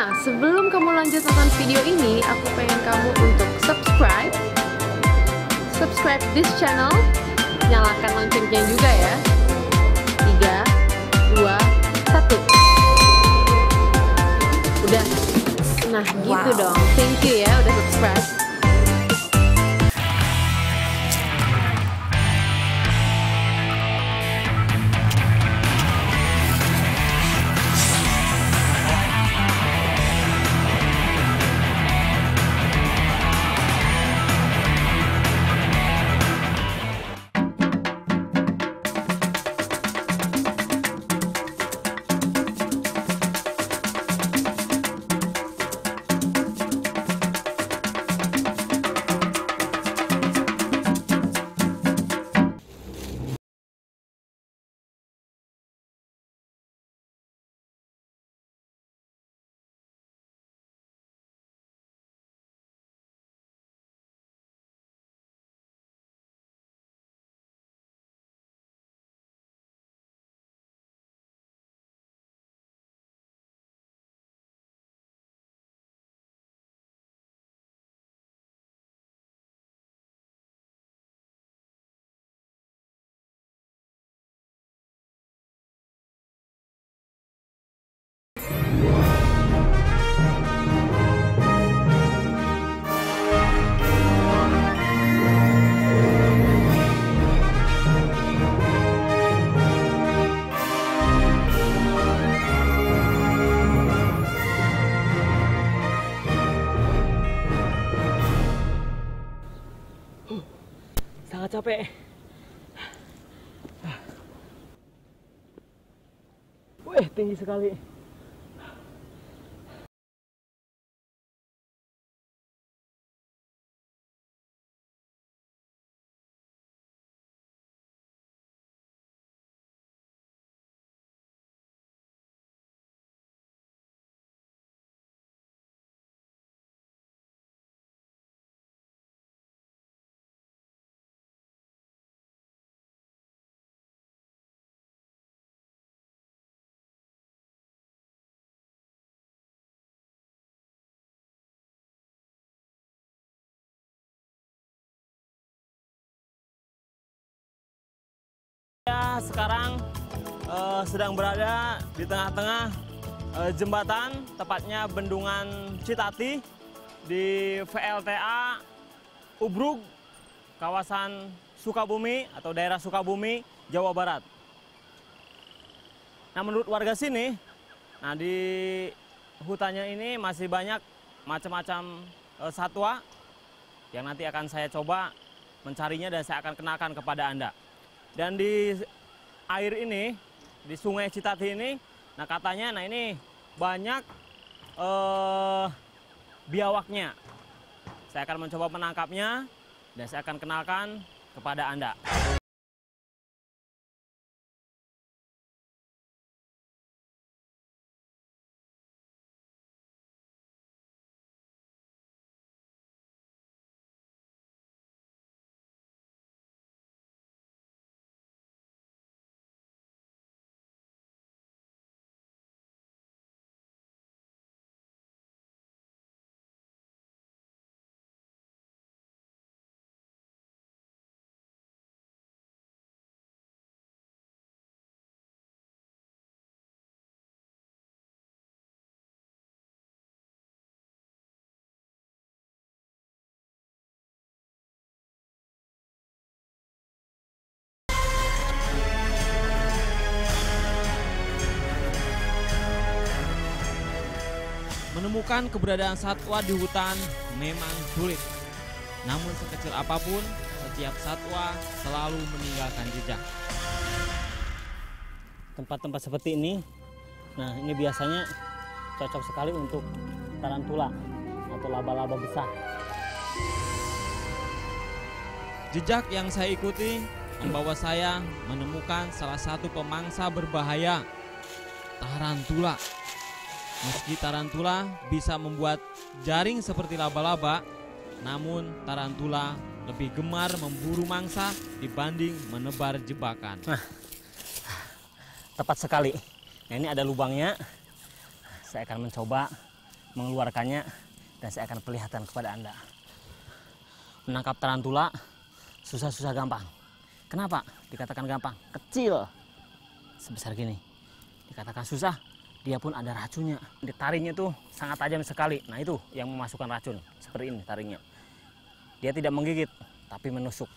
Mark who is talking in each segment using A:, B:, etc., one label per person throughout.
A: Nah, sebelum kamu lanjut nonton video ini, aku pengen kamu untuk subscribe this channel, nyalakan loncengnya juga ya. 3, 2, 1. Udah. Nah, gitu dong. Thank you ya udah subscribe.
B: Sangat capek. Wih, tinggi sekali. Ya, sekarang sedang berada di tengah-tengah jembatan, tepatnya Bendungan Citati di VLTA Ubrug, kawasan Sukabumi atau daerah Sukabumi, Jawa Barat. Nah, menurut warga sini, nah di hutannya ini masih banyak macam-macam satwa yang nanti akan saya coba mencarinya dan saya akan kenalkan kepada Anda. Dan di air ini, di Sungai Citati ini, nah katanya, nah ini banyak biawaknya. Saya akan mencoba menangkapnya dan saya akan kenalkan kepada Anda. Menemukan keberadaan satwa di hutan memang sulit. Namun sekecil apapun, setiap satwa selalu meninggalkan jejak. Tempat-tempat seperti ini, nah ini biasanya cocok sekali untuk tarantula atau laba-laba besar. Jejak yang saya ikuti membawa saya menemukan salah satu pemangsa berbahaya, tarantula. Meski tarantula bisa membuat jaring seperti laba-laba, namun tarantula lebih gemar memburu mangsa dibanding menebar jebakan. Nah, tepat sekali. Nah, ini ada lubangnya. Saya akan mencoba
C: mengeluarkannya dan saya akan perlihatkan kepada Anda. Menangkap tarantula susah-susah gampang. Kenapa dikatakan gampang? Kecil sebesar gini. Dikatakan susah, dia pun ada racunnya. Taringnya tuh sangat tajam sekali. Nah itu yang memasukkan racun. Seperti ini taringnya. Dia tidak menggigit, tapi menusuk.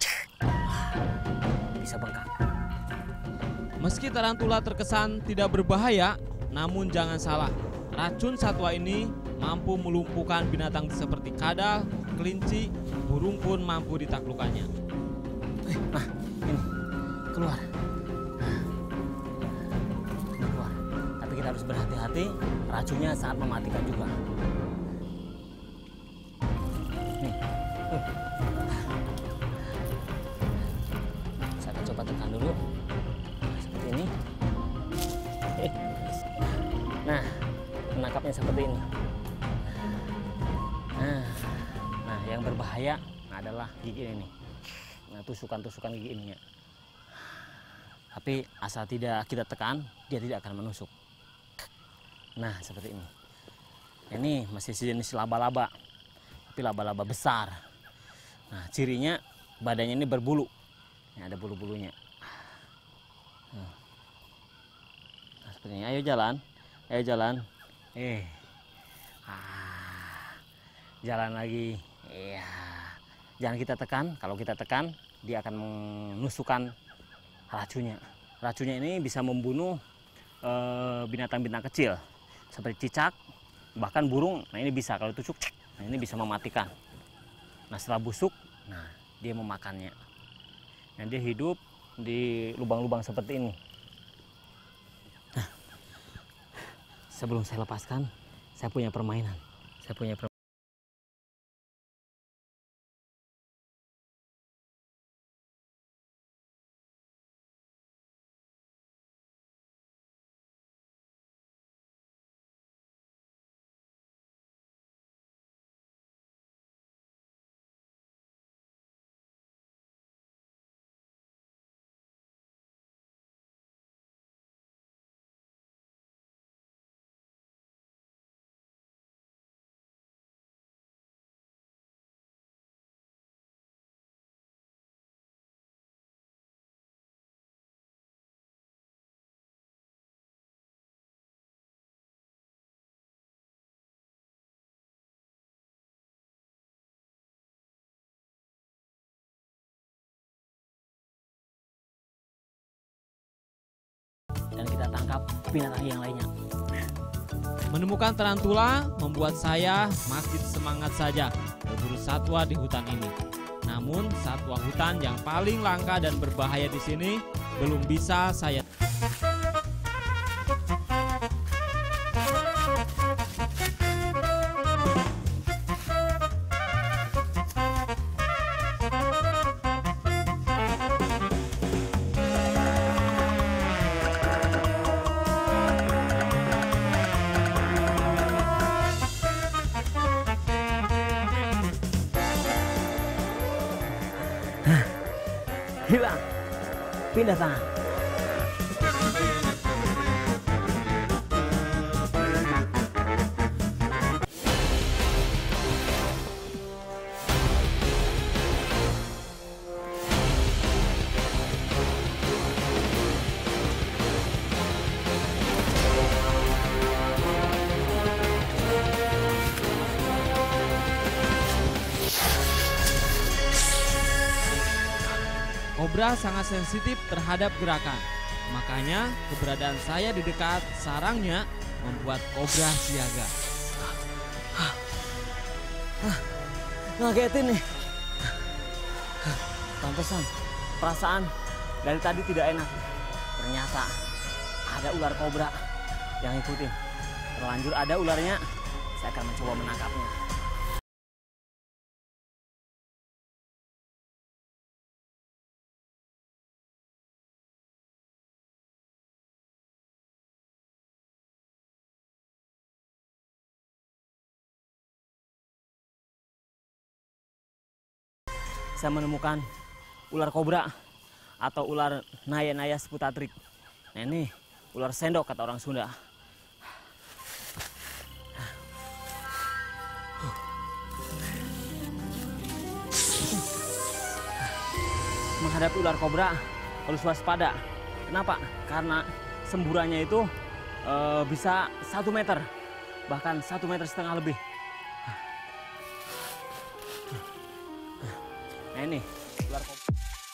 C: Bisa bengkak.
B: Meski tarantula terkesan tidak berbahaya, namun jangan salah, racun satwa ini mampu melumpuhkan binatang seperti kadal, kelinci, burung pun mampu ditaklukkannya.
C: Nah, ini keluar. Ini keluar. Tapi kita harus berhati-hati, racunnya sangat mematikan juga. Nih. Saya akan coba tekan dulu. Seperti ini. Nah, menangkapnya seperti ini. Nah, yang berbahaya adalah gigi ini. Nah, tusukan-tusukan gigi ininya. Tapi asal tidak kita tekan, dia tidak akan menusuk. Nah, seperti ini. Ini masih sejenis laba-laba, tapi laba-laba besar. Nah, cirinya badannya ini berbulu. Ini ada bulu-bulunya. Nah, seperti ini. Ayo jalan, ayo jalan. Jalan lagi. Iya. Jangan kita tekan. Kalau kita tekan, dia akan menusukkan racunnya. Racunnya ini bisa membunuh binatang-binatang kecil seperti cicak, bahkan burung. Nah ini bisa kalau tusuk, nah ini bisa mematikan. Nah setelah busuk, nah dia memakannya. Nah dia hidup di lubang-lubang seperti ini. Nah, sebelum saya lepaskan, saya punya permainan. Dan kita tangkap binatang yang lainnya.
B: Menemukan tarantula membuat saya makin semangat saja berburu satwa di hutan ini. Namun satwa hutan yang paling langka dan berbahaya di sini belum bisa saya.
C: Hilang. Pindah tangan.
B: Kobra sangat sensitif terhadap gerakan. Makanya keberadaan saya di dekat sarangnya membuat kobra siaga.
C: Ngagetin nih. Pantesan perasaan dari tadi tidak enak. Ternyata ada ular kobra yang ngikutin. Terlanjur ada ularnya, saya akan mencoba menangkapnya. Saya menemukan ular kobra atau ular naya-naya seputatrik. Nah ini ular sendok kata orang Sunda. menghadapi ular kobra harus waspada. Kenapa? Karena semburannya itu bisa 1 meter, bahkan 1,5 meter lebih. Nah ini ular kobra.